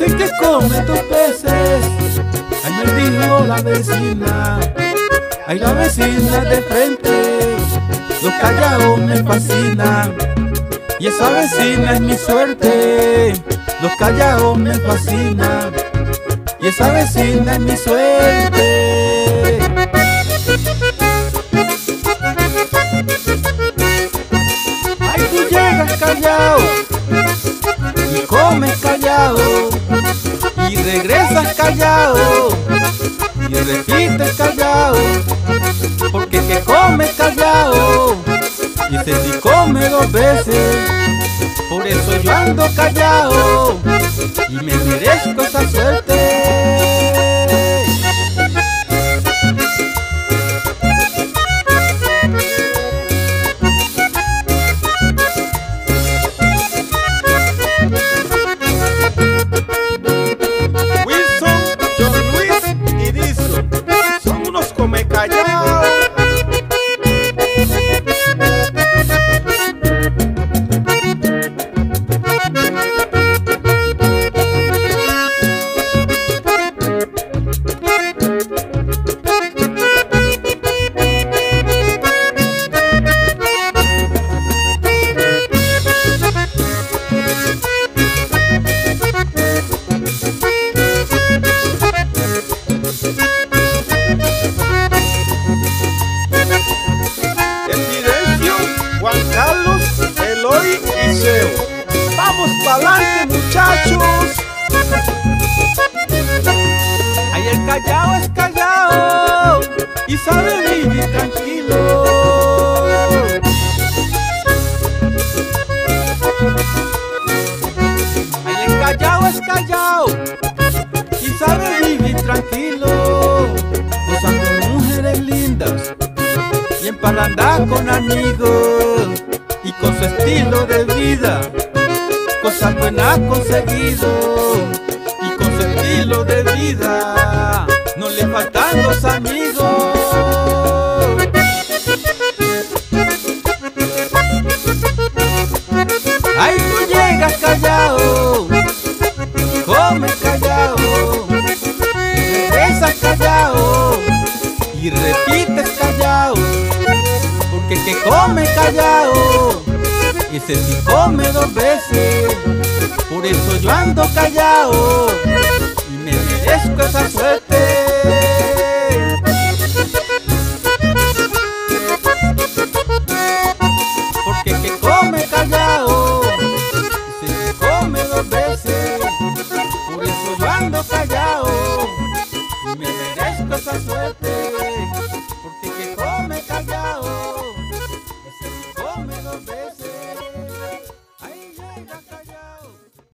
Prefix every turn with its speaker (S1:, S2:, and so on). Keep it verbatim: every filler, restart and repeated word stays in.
S1: el que come dos veces. Ay, me dijo la vecina, ay, la vecina de frente, los callados me fascinan. Y esa vecina es mi suerte, los callados me fascinan. Y esa vecina es mi suerte. Ay, tú llegas callado y comes callado y regresas callado y repites callado, porque el que come callado y ese sí come dos veces. Por eso yo ando callado y me merezco esa suerte.
S2: Wilson, John Luis y Dixon son unos come callados. Juan Carlos, Eloy y Seo. ¡Vamos pa'lante, muchachos!
S1: Ay, el callao es callao y sabe vivir tranquilo. Ay, el callao es callao y sabe vivir tranquilo, gozando mujeres lindas y en parranda con amigos, y con su estilo de vida cosas buenas conseguido, y con su estilo de vida no le faltan los amigos. Ay, tú llegas callado, comes callado, regresas callado y repites callado, porque el que come callado, ese sí come dos veces. Por eso yo ando callado y me merezco esa suerte.